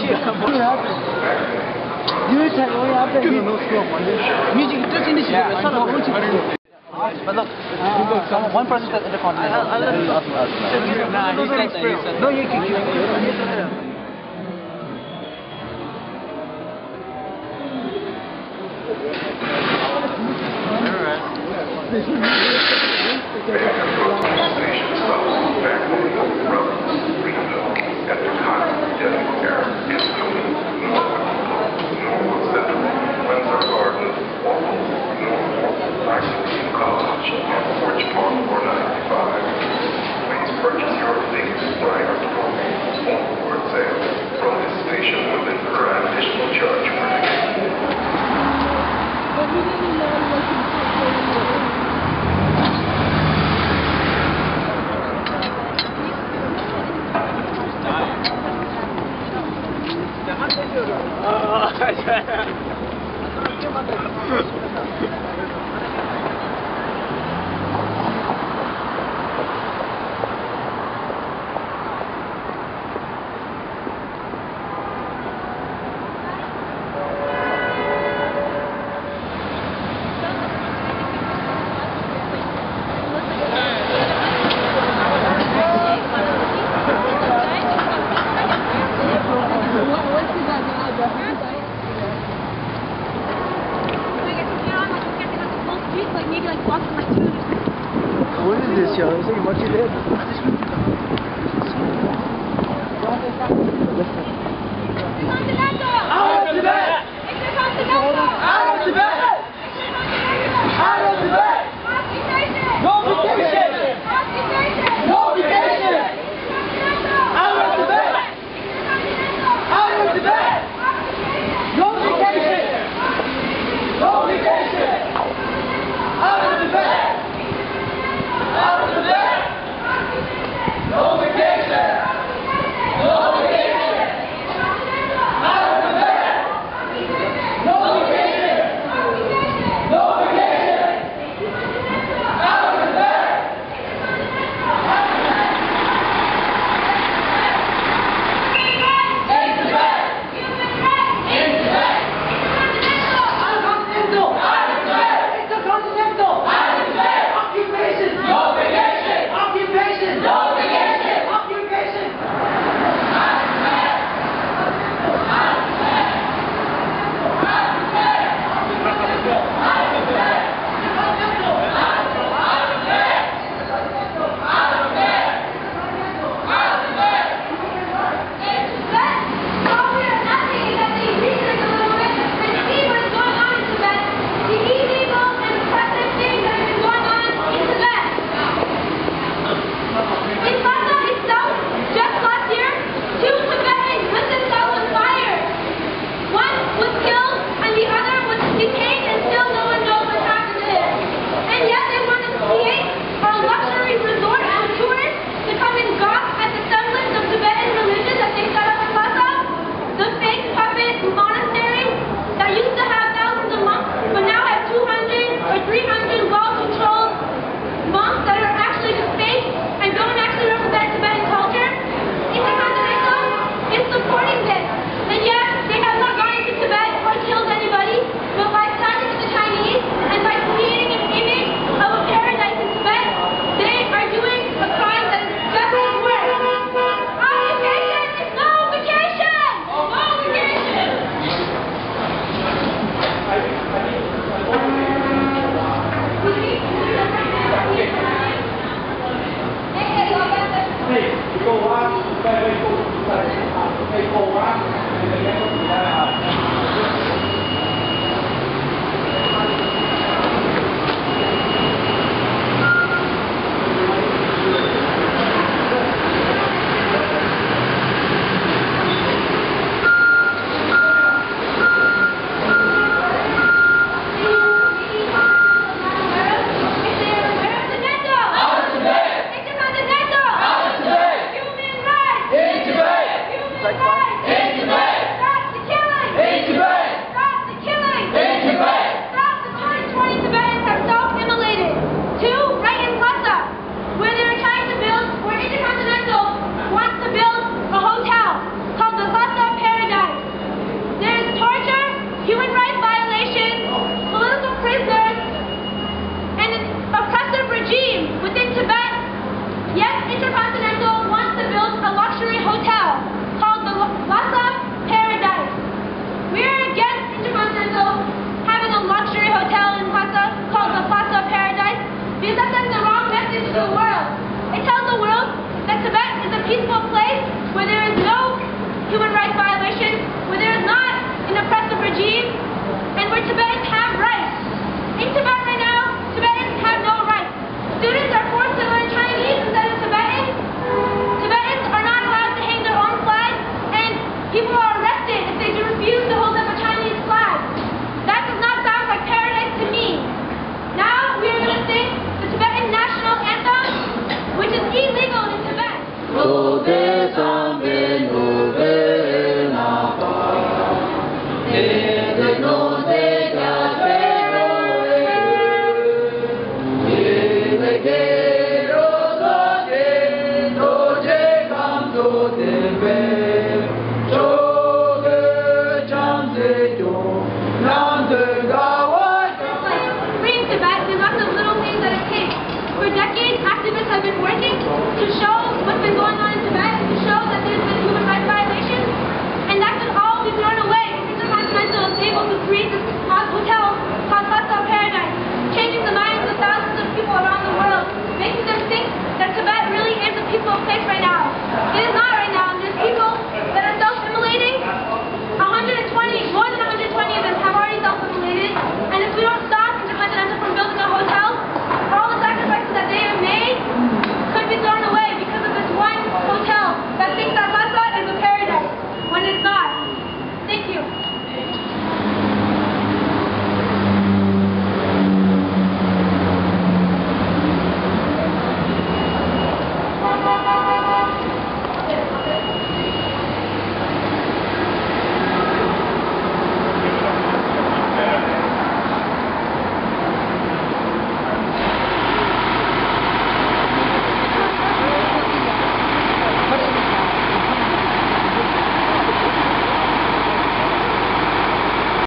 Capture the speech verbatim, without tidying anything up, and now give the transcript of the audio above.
You tell me what happened. Music just in this yeah, I know. But look, uh, one person said Intercontinental. Nah, he's like that. No, you can keep it. Purchase your tickets prior to boarding on board sale from this station with an additional charge for What is this, yo? It's like what you did. Out of Tibet! Out of Tibet! Out of Tibet! No vacation! No vacation! Out of Tibet! Out of Tibet! No vacation! No vacation! Out of Tibet! Out of Tibet! No vacation! No vacation! Out of Tibet! No vacation! No vacation! again.